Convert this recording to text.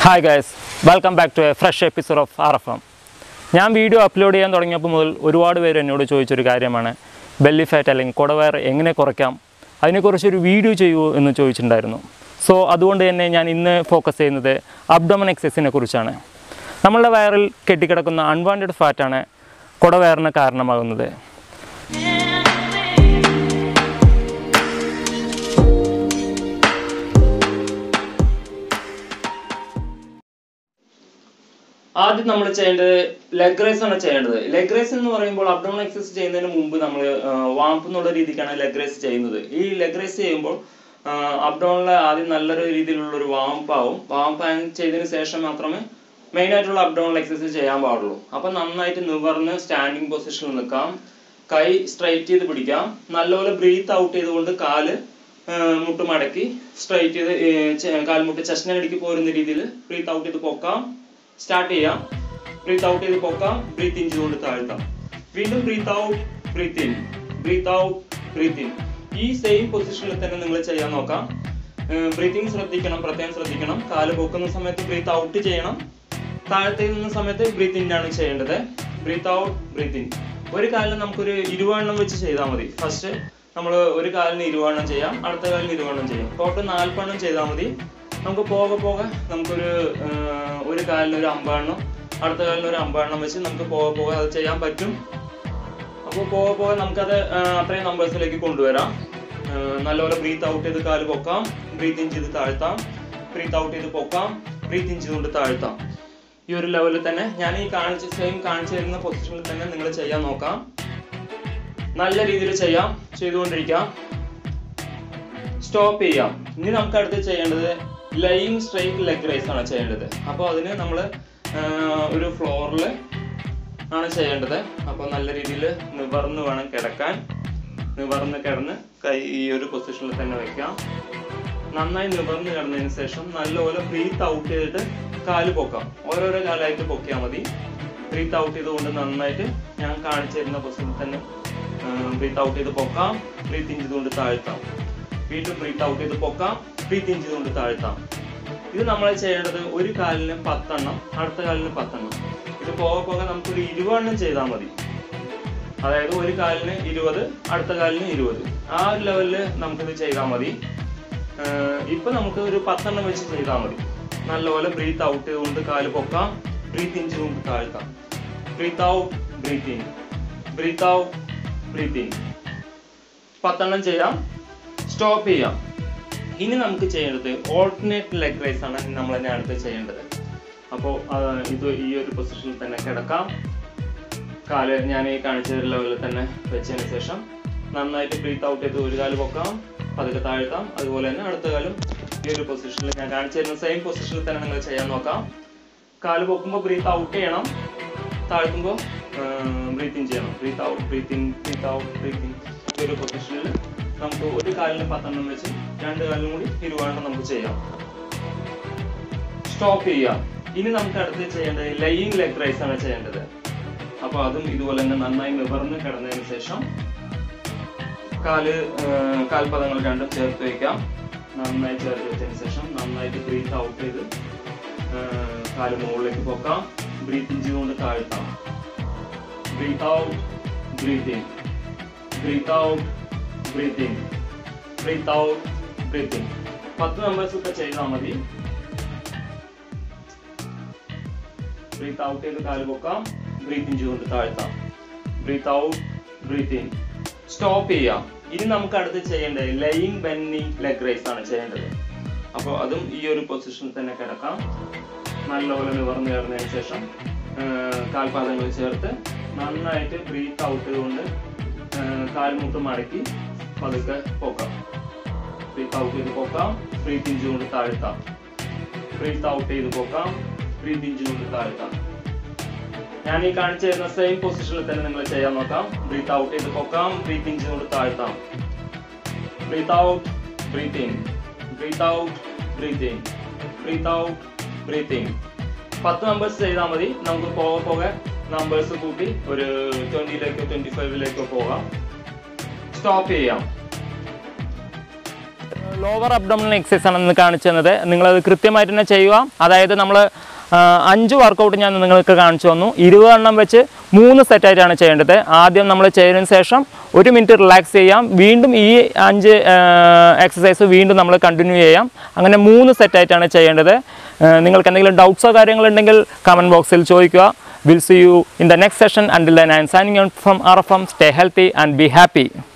Hi guys, welcome back to a fresh episode of RFM. ഞാൻ video upload ചെയ്യാൻ തുടങ്ങിയപ്പോൾ മുതൽ ഒരുപാട് പേര് എന്നോട് ചോദിച്ചൊരു കാര്യമാണ് ബെല്ലി ഫാറ്റ് അല്ലെങ്കിൽ കുടവയർ എങ്ങനെ കുറയ്ക്കാം, അതിനെക്കുറിച്ചൊരു വീഡിയോ ചെയ്യുമോ എന്ന് ചോദിച്ചിട്ടുണ്ടായിരുന്നു. സോ അതുകൊണ്ട് തന്നെ ഞാൻ ഇന്ന് ഫോക്കസ് ചെയ്യുന്നത് അബ്ഡോമൻ എക്സസൈസിനെ കുറിച്ചാണ്. നമ്മളുടെ വയറിൽ കെട്ടിക്കിടക്കുന്ന അൺവാണ്ടഡ് ഫാറ്റാണ് കുടവയറിന് കാരണമാകുന്നത്. ആദ്യം നമ്മൾ ചെയ്യേണ്ടത് ലെഗ് റൈസ് ആണ് ചെയ്യേണ്ടത്. ലെഗ് റൈസ് എന്ന് പറയുമ്പോൾ അബ്ഡോമൻ എക്സസൈസ് ചെയ്യുന്നതിന് മുമ്പ് നമ്മൾ വാംപ് എന്നുള്ള രീതിക്കാണ് ലെഗ് റൈസ് ചെയ്യുന്നത്. ഈ ലെഗ് റൈസ് ചെയ്യുമ്പോൾ അബ്ഡോമനിൽ ആദ്യം നല്ലൊരു രീതിയിലുള്ള ഒരു വാംപ് ആവും. വാംപ് ചെയ്തതിന് ശേഷം മാത്രമേ മെയിൻ ആയിട്ടുള്ള അബ്ഡോമൻ എക്സസൈസ് ചെയ്യാൻ പാടുള്ളൂ. അപ്പം നന്നായിട്ട് നിവർന്ന് സ്റ്റാൻഡിങ് പൊസിഷനിൽ നിൽക്കാം, കൈ സ്ട്രൈറ്റ് ചെയ്ത് പിടിക്കാം, നല്ലപോലെ ബ്രീത്ത് ഔട്ട് ചെയ്തുകൊണ്ട് കാല് മുട്ട് മടക്കി സ്ട്രൈറ്റ് ചെയ്ത് കാൽമുട്ട് ചെസ്റ്റിനടിക്ക് പോരുന്ന രീതിയിൽ ബ്രീത്ത് ഔട്ട് ചെയ്ത് പൊക്കാം. സ്റ്റാർട്ട് ചെയ്യാം. ബ്രീത്ത് ഔട്ട് ചെയ്ത് പൊക്കാം, ബ്രീത്ത് ഇൻ ചെയ്തുകൊണ്ട് താഴ്ത്താം. വീണ്ടും breathe out, breathe in, breathe out, breathe in. ഈ സെയിം പൊസിഷനിൽ തന്നെ നിങ്ങൾ ചെയ്യാൻ നോക്കാം. ബ്രീത്തിങ് ശ്രദ്ധിക്കണം, പ്രത്യേകം ശ്രദ്ധിക്കണം. കാല് പൊക്കുന്ന സമയത്ത് ബ്രീത്ത് ഔട്ട് ചെയ്യണം, താഴ്ത്തുന്ന സമയത്ത് ബ്രീത്ത് ഇൻ ആണ് ചെയ്യേണ്ടത്. Breathe out, breathe in. ഒരു കാലിന് നമുക്കൊരു 20 എണ്ണം വെച്ച് ചെയ്താൽ മതി. ഫസ്റ്റ് നമ്മൾ ഒരു കാലിന് 20 എണ്ണം ചെയ്യാം, അടുത്ത കാലിന് 20 എണ്ണം ചെയ്യാം. ടോട്ടൽ 40 എണ്ണം ചെയ്താൽ മതി. നമുക്ക് പോകെ പോകെ നമുക്കൊരു ഒരു കാലിന് ഒരു 50 എണ്ണം, അടുത്ത കാലിന് ഒരു 50 എണ്ണം വെച്ച് നമുക്ക് പോകെ അത് ചെയ്യാൻ പറ്റും. അപ്പോൾ പോകെ നമുക്കത് അത്രയും നമ്പേഴ്സിലേക്ക് കൊണ്ടുവരാം. നല്ലപോലെ ബ്രീത്ത് ഔട്ട് ചെയ്ത് കാല് പൊക്കാം, ബ്രീത്ത് ഇൻ ചെയ്ത് താഴ്ത്താം, ബ്രീത്ത് ഔട്ട് ചെയ്ത് പൊക്കാം, ബ്രീത്ത് ഇൻ ചെയ്തുകൊണ്ട് താഴ്ത്താം. ഈ ഒരു ലെവലിൽ തന്നെ ഞാൻ ഈ കാണിച്ചു തരുന്ന പൊസിഷനിൽ തന്നെ നിങ്ങൾ ചെയ്യാൻ നോക്കാം. നല്ല രീതിയിൽ ചെയ്യാം, ചെയ്തുകൊണ്ടിരിക്കാം. സ്റ്റോപ്പ് ചെയ്യാം. ഇനി നമുക്ക് അടുത്ത് ചെയ്യേണ്ടത് ലൈയിങ് സ്ട്രൈറ്റ് ലെഗ് റൈസ് ആണ് ചെയ്യേണ്ടത്. അപ്പോൾ അതിന് നമ്മൾ ഒരു ഫ്ലോറിൽ ആണ് ചെയ്യേണ്ടത്. അപ്പോൾ നല്ല രീതിയിൽ നിവർന്ന് വേണം കിടക്കാൻ. നിവർന്ന് കിടന്ന് കൈ ഈ ഒരു പൊസിഷനിൽ തന്നെ വെക്കാം. നന്നായി നിവർന്ന് കിടന്നതിന് ശേഷം നല്ലപോലെ ബ്രീത്ത് ഔട്ട് ചെയ്തിട്ട് കാല് പൊക്കാം. ഓരോരോ കാലായിട്ട് പൊക്കിയാൽ മതി. ബ്രീത്ത് ഔട്ട് ചെയ്തുകൊണ്ട് നന്നായിട്ട് ഞാൻ കാണിച്ചു തരുന്ന പൊസിഷനിൽ തന്നെ ബ്രീത്ത് ഔട്ട് ചെയ്ത് പൊക്കാം, ബ്രീത്ത് ഇൻ ചെയ്തുകൊണ്ട് താഴ്ത്താം. വീണ്ടും ബ്രീത്ത് ഔട്ട് ചെയ്ത് പൊക്കാം, ബ്രീത്ത് ഇൻ ചെയ്തുകൊണ്ട് താഴ്ത്താം. ഇത് നമ്മൾ ചെയ്യേണ്ടത് ഒരു കാലിന് 10 എണ്ണം, അടുത്ത കാലിന് 10 എണ്ണം. ഇത് പോകെ നമുക്കൊരു 20 എണ്ണം ചെയ്താൽ മതി. അതായത് ഒരു കാലിന് 20, അടുത്ത കാലിന് 20. ആ ഒരു ലെവലിൽ നമുക്കിത് ചെയ്താൽ മതി. ഇപ്പൊ നമുക്ക് ഒരു 10 എണ്ണം വെച്ച് ചെയ്താൽ മതി. നല്ലപോലെ ബ്രീത്ത് ഔട്ട് ചെയ്തുകൊണ്ട് കാല് പൊക്കാം, ബ്രീത്ത് ഇൻ ചെയ്തുകൊണ്ട് താഴ്ത്താം. Breathe out, breathe in, breathe out, breathe in. 10 എണ്ണം ചെയ്യാം. സ്റ്റോപ്പ് ചെയ്യാം. ഇനി നമുക്ക് ചെയ്യേണ്ടത് ഓൾട്ടർനേറ്റ് ലെഗ് റൈസ് ആണ് നമ്മൾ തന്നെ അടുത്ത് ചെയ്യേണ്ടത്. അപ്പോൾ ഇത് ഈ ഒരു പൊസിഷനിൽ തന്നെ കിടക്കാം. കാല് ഞാൻ ഈ കാണിച്ച ലെവലിൽ തന്നെ വെച്ചതിന് ശേഷം നന്നായിട്ട് ബ്രീത്ത് ഔട്ട് ചെയ്ത് ഒരു കാല് പൊക്കാം, പതുക്കെ താഴ്ത്താം. അതുപോലെ തന്നെ അടുത്ത കാലം ഈ ഒരു പൊസിഷനിൽ ഞാൻ കാണിച്ചു തരുന്ന സെയിം പൊസിഷനിൽ തന്നെ നിങ്ങൾ ചെയ്യാൻ നോക്കാം. കാല് പൊക്കുമ്പോൾ ബ്രീത്ത് ഔട്ട് ചെയ്യണം, താഴ്ത്തുമ്പോൾ ബ്രീത്ത് ഇൻ ചെയ്യണം. Breathe out, breathe in, breathe out, breathe in. ഈ ഒരു പൊസിഷനിൽ നമുക്ക് ഒരു കാലിന് 10 എണ്ണം വെച്ച് രണ്ട് കാലിനും കൂടി 20 എണ്ണം നമുക്ക് ചെയ്യാം. സ്റ്റോപ്പ് ചെയ്യാം. ഇനി നമുക്ക് അടുത്ത് ചെയ്യേണ്ടത് ലൈയിങ് ലെഗ് റൈസ് ആണ് ചെയ്യേണ്ടത്. അപ്പോൾ അതും ഇതുപോലെ തന്നെ നന്നായി നിവർന്ന് കിടന്നതിന് ശേഷം കാൽപദങ്ങൾ രണ്ടും ചേർത്ത് വയ്ക്കാം. നന്നായി ചേർത്ത് വെച്ചതിന് ശേഷം നന്നായിട്ട് ബ്രീത്ത് ഔട്ട് ചെയ്ത് കാല് മുകളിലേക്ക് പൊക്കാം, ബ്രീത്ത് ഇൻ ചെയ്തുകൊണ്ട് താഴ്ത്താം. Breathe out, breathe in, breathe out, breathe in, breathe out, breathe in. 10 numbers ഒക്കെ ചെയ്താൽ മതി. ബ്രീത്ത് ഔട്ട് ചെയ്ത് കാല് പൊക്കാം, ബ്രീത്ത് ഇൻ ചെയ്തുകൊണ്ട് താഴ്ത്താം. Breathe out, breathe in. Stop ചെയ്യാം. ഇനി നമുക്ക് അടുത്ത് ചെയ്യേണ്ടത് ലൈയിങ് ബെൻഡിങ് ലെഗ് റൈസ് ആണ് ചെയ്യേണ്ടത്. അപ്പോൾ അതും ഈ ഒരു പൊസിഷനിൽ തന്നെ കിടക്കാം. നല്ലപോലെ നിവർന്ന് കിടന്നതിന് ശേഷം കാൽപാദങ്ങൾ ചേർത്ത് നന്നായിട്ട് ബ്രീത്ത് ഔട്ട് ചെയ്തുകൊണ്ട് കാൽമുട്ട് മടക്കി പതുക്കെ പൊക്കാം. ബ്രീത്ത് ഔട്ട് ചെയ്ത് പൊക്കാം, ബ്രീത്ത് ഇൻ ചെയ്തുകൊണ്ട് താഴ്ത്താം. ബ്രീത്ത് ഔട്ട് ചെയ്ത് പൊക്കാം, ബ്രീത്ത് ഇൻ ചെയ്തുകൊണ്ട് താഴ്ത്താം. ഞാൻ ഈ കാണിച്ചു തരുന്ന സെയിം പൊസിഷനിൽ തന്നെ നിങ്ങൾ ചെയ്യാൻ നോക്കാം. ബ്രീത്ത് ഔട്ട് ചെയ്ത് പൊക്കാം, ബ്രീത്ത് ഇൻ ചെയ്തുകൊണ്ട് താഴ്ത്താം. Breathe out, breathe in, breathe out, breathe in, breathe out, breathe in. 10 numbers ചെയ്താൽ മതി. നമുക്ക് പോകെ നമ്പേഴ്സ് കൂട്ടി ഒരു 20ലേക്കോ 25ലേക്കോ പോകാം. സ്റ്റോപ്പ് ചെയ്യാം. ലോവർ അബ്ഡോമിനൽ എക്സസൈസ് ആണ് ഇന്ന് കാണിച്ചു തന്നത്. നിങ്ങളത് കൃത്യമായിട്ട് തന്നെ ചെയ്യുക. അതായത് നമ്മൾ 5 വർക്കൗട്ട് ഞാൻ നിങ്ങൾക്ക് കാണിച്ചു തന്നു. 20 എണ്ണം വെച്ച് 3 സെറ്റായിട്ടാണ് ചെയ്യേണ്ടത്. ആദ്യം നമ്മൾ ചെയ്തതിന് ശേഷം 1 മിനിറ്റ് റിലാക്സ് ചെയ്യാം. വീണ്ടും ഈ 5 എക്സസൈസ് വീണ്ടും നമ്മൾ കണ്ടിന്യൂ ചെയ്യാം. അങ്ങനെ 3 സെറ്റായിട്ടാണ് ചെയ്യേണ്ടത്. നിങ്ങൾക്ക് എന്തെങ്കിലും ഡൗട്ട്സോ കാര്യങ്ങളുണ്ടെങ്കിൽ കമൻറ്റ് ബോക്സിൽ ചോദിക്കുക. We'll see you in the next session. Until then, I am signing out from RFM. Stay healthy and be happy.